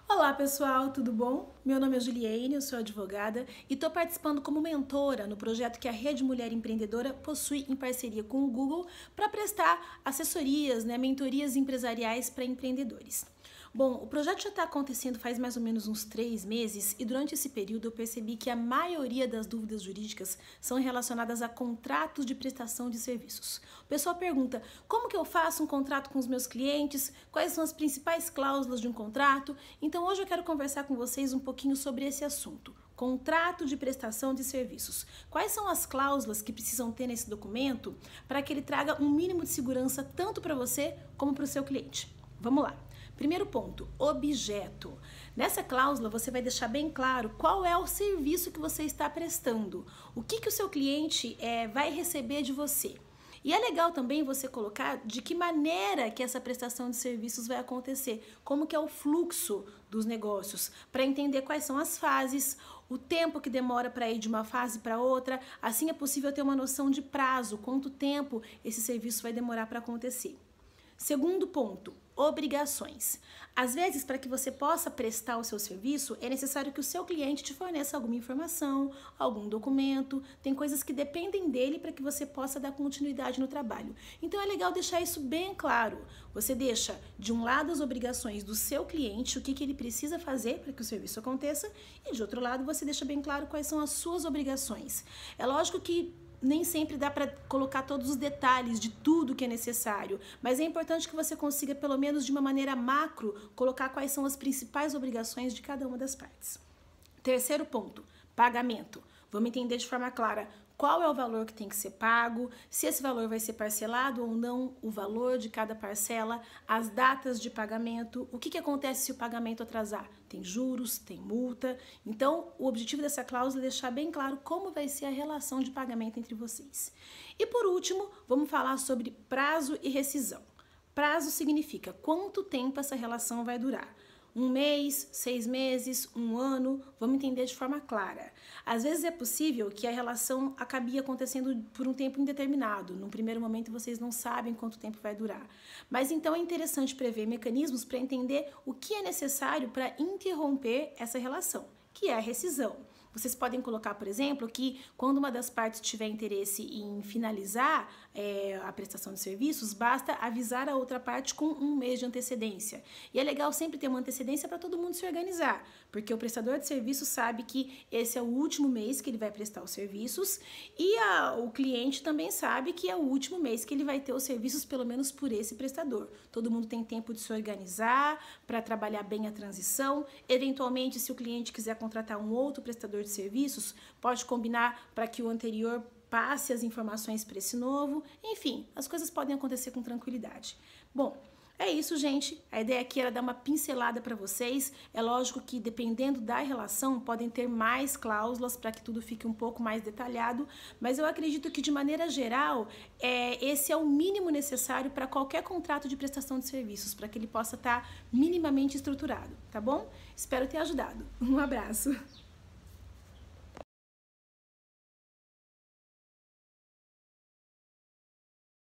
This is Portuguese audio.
Olá pessoal, tudo bom? Meu nome é Juliane, eu sou advogada e estou participando como mentora no projeto que a Rede Mulher Empreendedora possui em parceria com o Google para prestar assessorias, mentorias empresariais para empreendedores. Bom, o projeto já está acontecendo faz mais ou menos uns 3 meses e durante esse período eu percebi que a maioria das dúvidas jurídicas são relacionadas a contratos de prestação de serviços. O pessoal pergunta, como que eu faço um contrato com os meus clientes? Quais são as principais cláusulas de um contrato? Então hoje eu quero conversar com vocês um pouquinho sobre esse assunto. Contrato de prestação de serviços. Quais são as cláusulas que precisam ter nesse documento para que ele traga um mínimo de segurança tanto para você como para o seu cliente? Vamos lá. Primeiro ponto, objeto. Nessa cláusula você vai deixar bem claro qual é o serviço que você está prestando, o que o seu cliente vai receber de você. E é legal também você colocar de que maneira que essa prestação de serviços vai acontecer, como que é o fluxo dos negócios, para entender quais são as fases, o tempo que demora para ir de uma fase para outra, assim é possível ter uma noção de prazo, quanto tempo esse serviço vai demorar para acontecer. Segundo ponto, obrigações. Às vezes, para que você possa prestar o seu serviço, é necessário que o seu cliente te forneça alguma informação, algum documento, tem coisas que dependem dele para que você possa dar continuidade no trabalho. Então é legal deixar isso bem claro. Você deixa de um lado as obrigações do seu cliente, o que ele precisa fazer para que o serviço aconteça, e de outro lado você deixa bem claro quais são as suas obrigações. É lógico que nem sempre dá para colocar todos os detalhes de tudo que é necessário, mas é importante que você consiga, pelo menos de uma maneira macro, colocar quais são as principais obrigações de cada uma das partes. Terceiro ponto, pagamento. Vamos entender de forma clara qual é o valor que tem que ser pago, se esse valor vai ser parcelado ou não, o valor de cada parcela, as datas de pagamento, o que acontece se o pagamento atrasar? Tem juros, tem multa. Então, o objetivo dessa cláusula é deixar bem claro como vai ser a relação de pagamento entre vocês. E por último, vamos falar sobre prazo e rescisão. Prazo significa quanto tempo essa relação vai durar. 1 mês, 6 meses, 1 ano, vamos entender de forma clara. Às vezes é possível que a relação acabe acontecendo por um tempo indeterminado. No primeiro momento vocês não sabem quanto tempo vai durar. Mas então é interessante prever mecanismos para entender o que é necessário para interromper essa relação, que é a rescisão. Vocês podem colocar, por exemplo, que quando uma das partes tiver interesse em finalizar a prestação de serviços, basta avisar a outra parte com 1 mês de antecedência. E é legal sempre ter uma antecedência para todo mundo se organizar, porque o prestador de serviços sabe que esse é o último mês que ele vai prestar os serviços e o cliente também sabe que é o último mês que ele vai ter os serviços, pelo menos por esse prestador. Todo mundo tem tempo de se organizar para trabalhar bem a transição. Eventualmente, se o cliente quiser contratar um outro prestador de serviços, pode combinar para que o anterior passe as informações para esse novo. Enfim, as coisas podem acontecer com tranquilidade. Bom, é isso, gente. A ideia aqui era dar uma pincelada para vocês. É lógico que, dependendo da relação, podem ter mais cláusulas para que tudo fique um pouco mais detalhado, mas eu acredito que, de maneira geral, esse é o mínimo necessário para qualquer contrato de prestação de serviços, para que ele possa estar minimamente estruturado, tá bom? Espero ter ajudado. Um abraço!